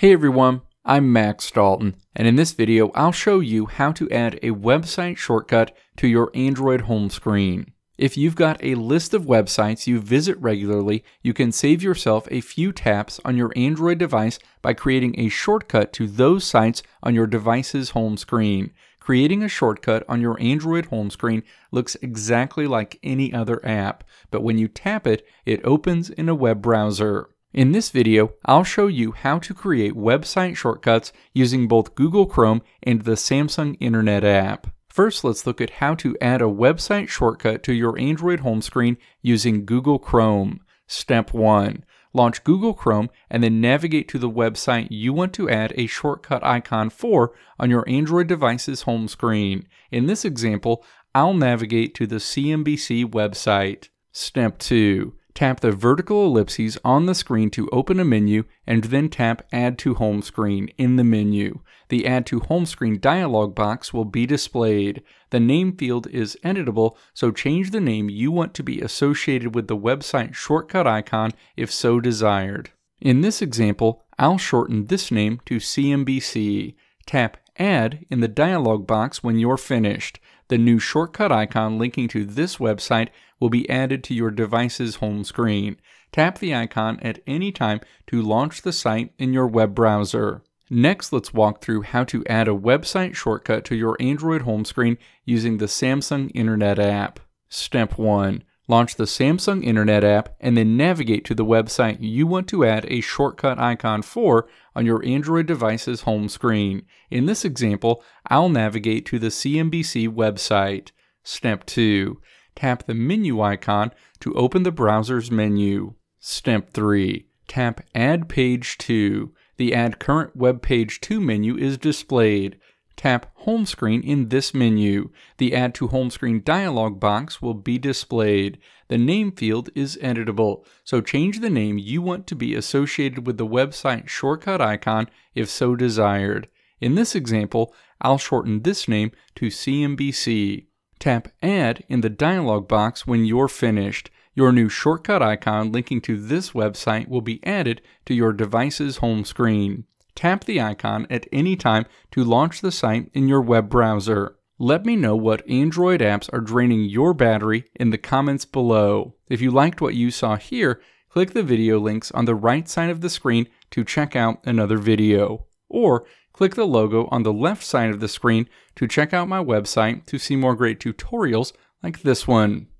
Hey everyone, I'm Max Dalton, and in this video I'll show you how to add a website shortcut to your Android home screen. If you've got a list of websites you visit regularly, you can save yourself a few taps on your Android device by creating a shortcut to those sites on your device's home screen. Creating a shortcut on your Android home screen looks exactly like any other app, but when you tap it, it opens in a web browser. In this video, I'll show you how to create website shortcuts using both Google Chrome and the Samsung Internet app. First, let's look at how to add a website shortcut to your Android home screen using Google Chrome. Step 1. Launch Google Chrome and then navigate to the website you want to add a shortcut icon for on your Android device's home screen. In this example, I'll navigate to the CNBC website. Step 2. Tap the vertical ellipses on the screen to open a menu and then tap Add to Home Screen in the menu. The Add to Home Screen dialog box will be displayed. The name field is editable, so change the name you want to be associated with the website shortcut icon if so desired. In this example, I'll shorten this name to CNBC. Tap Add in the dialog box when you're finished. The new shortcut icon linking to this website will be added to your device's home screen. Tap the icon at any time to launch the site in your web browser. Next, let's walk through how to add a website shortcut to your Android home screen using the Samsung Internet app. Step 1. Launch the Samsung Internet app and then navigate to the website you want to add a shortcut icon for on your Android device's home screen. In this example, I'll navigate to the CNBC website. Step 2. Tap the menu icon to open the browser's menu. Step 3. Tap Add Page To. The Add Current Web Page To menu is displayed. Tap Home Screen in this menu. The Add to Home Screen dialog box will be displayed. The name field is editable, so change the name you want to be associated with the website shortcut icon if so desired. In this example, I'll shorten this name to CNBC. Tap Add in the dialog box when you're finished. Your new shortcut icon linking to this website will be added to your device's home screen. Tap the icon at any time to launch the site in your web browser. Let me know what Android apps are draining your battery in the comments below. If you liked what you saw here, click the video links on the right side of the screen to check out another video. Or click the logo on the left side of the screen to check out my website to see more great tutorials like this one.